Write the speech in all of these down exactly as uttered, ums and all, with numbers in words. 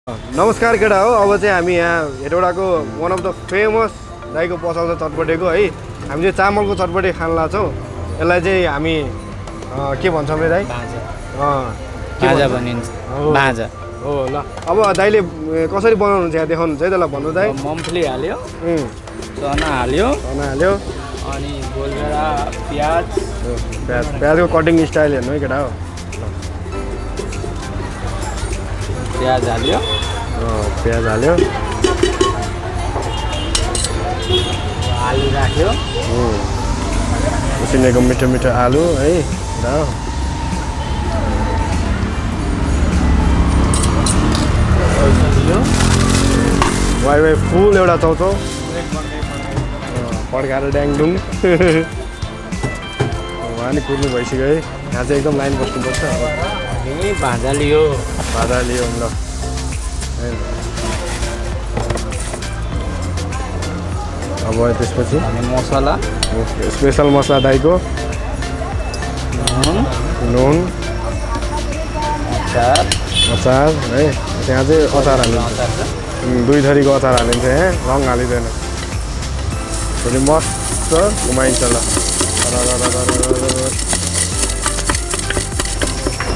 नमस्कार केटा हो अब चाहिँ हामी यहाँ हेटौडाको वान अफ द फेमस दाइको पसलको चटपटेको है हामी चाहिँ चामलको चटपटे खान लाग्छौँ यसलाई चाहिँ हामी के भन्छौँ रे दाइ बाजा भनिन्छ बाजा हो ल अब दाइले कसरी बनाउनुहुन्छ यहाँ देखाउनुहुन्छ है त ल भन्नु दाइ मम्फली हाल्यो चना हाल्यो चना हाल्यो अनि गोलभेडा प्याज प्याज प्याजको कटिङ स्टाइल हेर्नु है केटा हो प्याज हाल्यो प्याज हाल्यो आलु राख्यो उसिनेको मिठो मिठो आलु है वाइ वाइ फुल एउटा चाउचाउ पड्काएर ड्याङडुङ उहाँ नि कुर्नु भइसक्यो है यहाँ चाहिँ एकदम लाइन बस्नुपर्छ भाजा लियो भाजा लियो ल अब त्यसपछि मसला स्पेसल मसला दाइको नुन अचार अचार है त्यहाँ चाहिँ अचार हालिन्छ दुई थरीको अचार हालिन्छ यहाँ रङ हालिँदैन भोलि मस्त घुमाइन्छ ल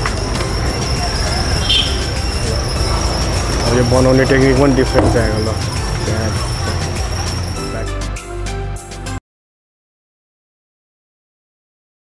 यो बनाउने टेक्निक पनि डिफ्रेन्ट छ यहाँको ल